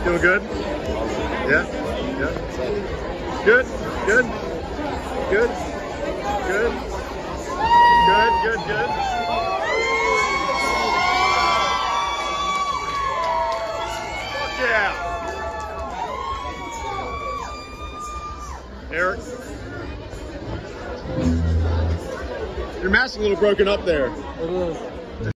Feeling good? Yeah? Yeah? Good? Good? Good? Good? Good, good, good. Fuck yeah! Eric? Your mask's a little broken up there. It is.